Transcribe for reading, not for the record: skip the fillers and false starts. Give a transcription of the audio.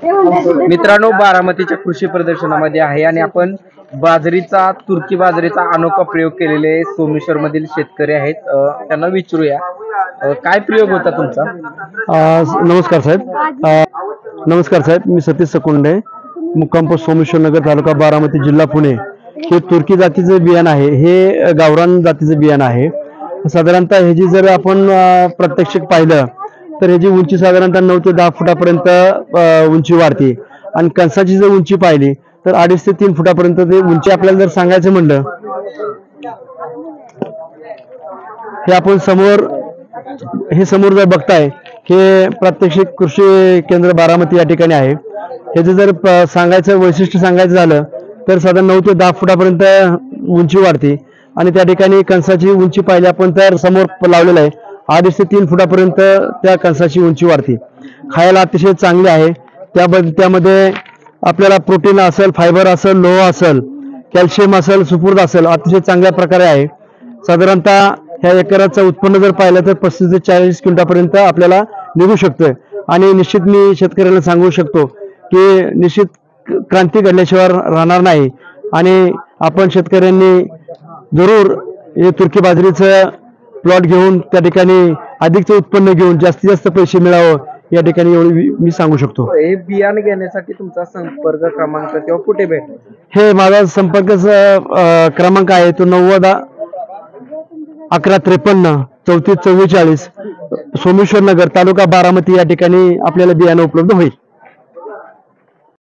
मित्रांनो, बारामतीच्या कृषी प्रदर्शनामध्ये आहे आणि आपण तुर्की बाजरीचा अनोखा प्रयोग केलेले सोमेश्वर मधील शेतकरी आहेत. त्यांना विचारूया काय प्रयोग होता तुमचा. नमस्कार साहेब. नमस्कार साहेब, मी सतीश सकुंडे, मुक्काम पोस्ट सोमेश्वर नगर, तालुका बारामती, जिल्हा पुणे. हे तुर्की जातीचे बियाणं आहे. हे गावरान जातीचे बियाणं आहे. साधारणतः ह्याची जर आपण प्रत्यक्ष पाहिलं तर ह्याची उंची साधारणतः 9 ते 10 फुटापर्यंत उंची वाढते आणि कणसाची जर उंची पाहिली तर 2.5 ते 3 फुटापर्यंत ते उंची. आपल्याला जर सांगायचं म्हणलं, हे आपण समोर जर बघताय, हे प्रात्यक्षिक कृषी केंद्र बारामती या ठिकाणी आहे. ह्याचं जर वैशिष्ट्य सांगायचं झालं तर साधारण 9 ते 10 फुटापर्यंत उंची वाढते आणि त्या ठिकाणी कणसाची उंची पाहिली आपण तर समोर लावलेलं आहे 2.5 ते 3 फुटापर्यंत त्या कणसाची उंची वाढते. खायला अतिशय चांगली आहे. त्यामध्ये आपल्याला प्रोटीन असेल, फायबर असेल, लोह असेल, कॅल्शियम असेल, सुपूर्द असेल, अतिशय चांगल्या प्रकारे आहे. साधारणतः ह्या एकराचं उत्पन्न जर पाहिलं तर 35 ते 40 क्विंटापर्यंत आपल्याला निघू शकतं आणि निश्चित मी शेतकऱ्याला सांगू शकतो की निश्चित क्रांती घडल्याशिवाय राहणार नाही आणि आपण शेतकऱ्यांनी जरूर हे तुर्की बाजरीचं प्लॉट घेऊन त्या ठिकाणी अधिकचं उत्पन्न घेऊन जास्तीत जास्त पैसे मिळावं या ठिकाणी एवढी मी सांगू शकतो. हे बियाण घेण्यासाठी तुमचा संपर्क क्रमांक किंवा कुठे भेटेल? हे माझा संपर्क क्रमांक आहे तो 90 11 53 34 44, सोमेश्वर नगर, तालुका बारामती या ठिकाणी आपल्याला बियाणं उपलब्ध होईल.